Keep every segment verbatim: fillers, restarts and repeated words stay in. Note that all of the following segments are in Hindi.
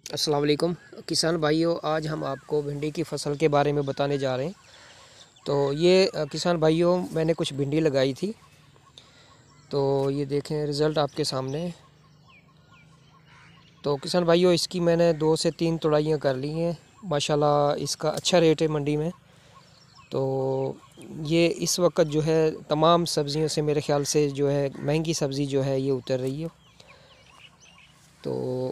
अस्सलाम वालेकुम किसान भाइयों, आज हम आपको भिंडी की फ़सल के बारे में बताने जा रहे हैं। तो ये किसान भाइयों, मैंने कुछ भिंडी लगाई थी। तो ये देखें, रिज़ल्ट आपके सामने है। तो किसान भाइयों, इसकी मैंने दो से तीन तुड़ाइयाँ कर ली हैं। माशाल्लाह इसका अच्छा रेट है मंडी में। तो ये इस वक्त जो है तमाम सब्ज़ियों से मेरे ख़्याल से जो है महंगी सब्ज़ी जो है ये उतर रही है। तो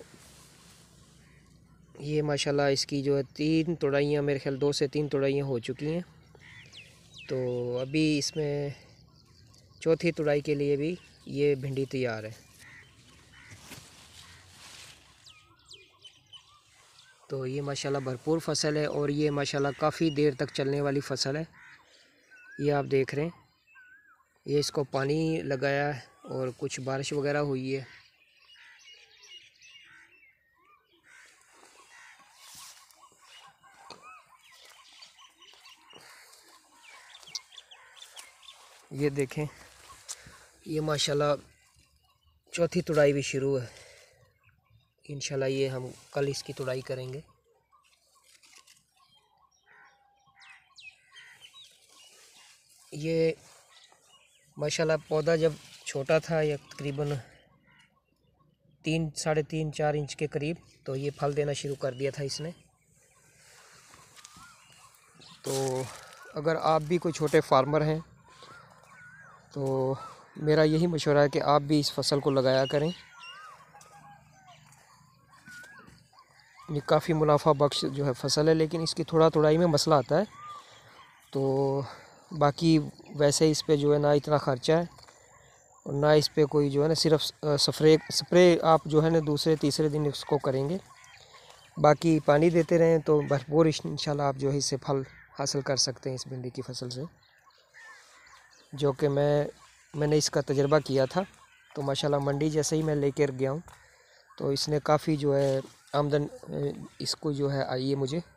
ये माशाल्लाह इसकी जो है तीन तुड़ाइयाँ, मेरे ख्याल दो से तीन तुड़ाइयाँ हो चुकी हैं। तो अभी इसमें चौथी तुड़ाई के लिए भी ये भिंडी तैयार है। तो ये माशाल्लाह भरपूर फसल है और ये माशाल्लाह काफ़ी देर तक चलने वाली फसल है। ये आप देख रहे हैं, ये इसको पानी लगाया है और कुछ बारिश वगैरह हुई है। ये देखें, ये माशाल्लाह चौथी तुड़ाई भी शुरू है। इंशाल्लाह ये हम कल इसकी तुड़ाई करेंगे। ये माशाल्लाह पौधा जब छोटा था, या तकरीबन तीन साढ़े तीन चार इंच के करीब, तो ये फल देना शुरू कर दिया था इसने। तो अगर आप भी कोई छोटे फार्मर हैं तो मेरा यही मशवरा है कि आप भी इस फसल को लगाया करें। ये काफ़ी मुनाफा बख्श जो है फसल है, लेकिन इसकी थोड़ा थोड़ाई में मसला आता है। तो बाकी वैसे इस पे जो है ना इतना ख़र्चा है और ना इस पे कोई जो है ना सिर्फ स्प्रे स्प्रे आप जो है ना दूसरे तीसरे दिन इसको करेंगे। बाकी पानी देते रहें तो भरपूर इंशाल्लाह आप जो है इससे फल हासिल कर सकते हैं इस भिंडी की फसल से, जो कि मैं मैंने इसका तजर्बा किया था। तो माशाल्लाह मंडी जैसे ही मैं लेकर गया हूँ तो इसने काफ़ी जो है आमदन इसको जो है आई है मुझे।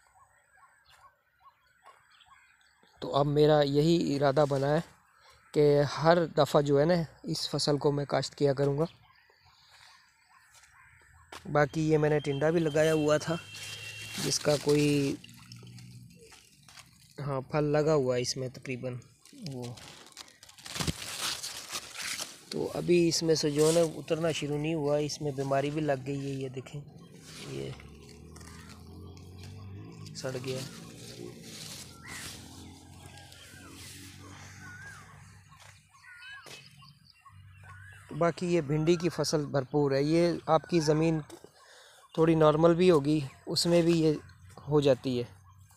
तो अब मेरा यही इरादा बना है कि हर दफ़ा जो है ना इस फसल को मैं काश्त किया करूँगा। बाकी ये मैंने टिंडा भी लगाया हुआ था जिसका कोई हाँ फल लगा हुआ है इसमें तकरीबन वो। तो अभी इसमें से जो है ना उतरना शुरू नहीं हुआ, इसमें बीमारी भी लग गई है। ये देखें, ये सड़ गया। बाकी ये भिंडी की फसल भरपूर है। ये आपकी ज़मीन थोड़ी नॉर्मल भी होगी, उसमें भी ये हो जाती है।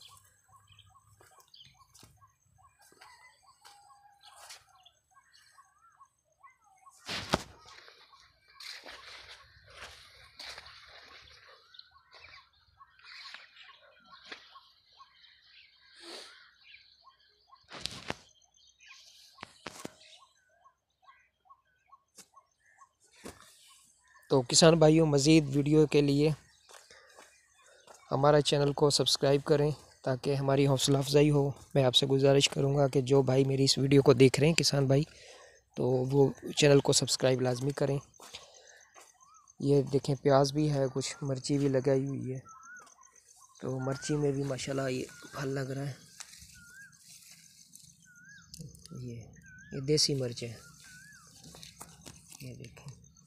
तो किसान भाइयों, मज़ीद वीडियो के लिए हमारा चैनल को सब्सक्राइब करें ताकि हमारी हौसला अफजाई हो। मैं आपसे गुजारिश करूंगा कि जो भाई मेरी इस वीडियो को देख रहे हैं किसान भाई, तो वो चैनल को सब्सक्राइब लाजमी करें। ये देखें, प्याज भी है, कुछ मिर्ची भी लगाई हुई है। तो मिर्ची में भी माशाल्लाह ये फल लग रहा है। ये ये देसी मिर्च है, ये देखें।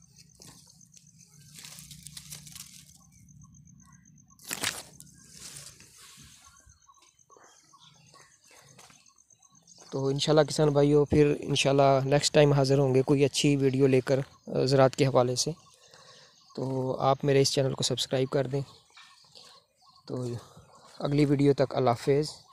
तो इंशाल्लाह किसान भाइयों, फिर इंशाल्लाह नेक्स्ट टाइम हाज़िर होंगे कोई अच्छी वीडियो लेकर ज़राअत के हवाले से। तो आप मेरे इस चैनल को सब्सक्राइब कर दें। तो अगली वीडियो तक अल्लाह हाफ़िज़।